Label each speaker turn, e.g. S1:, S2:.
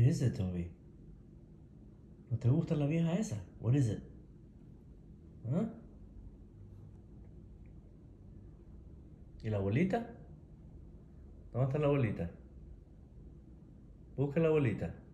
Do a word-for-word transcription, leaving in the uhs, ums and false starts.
S1: is it, Toby? ¿No te gusta la vieja esa? What is it? ¿Ah? ¿Y la bolita? ¿Dónde está la bolita? Busca la bolita.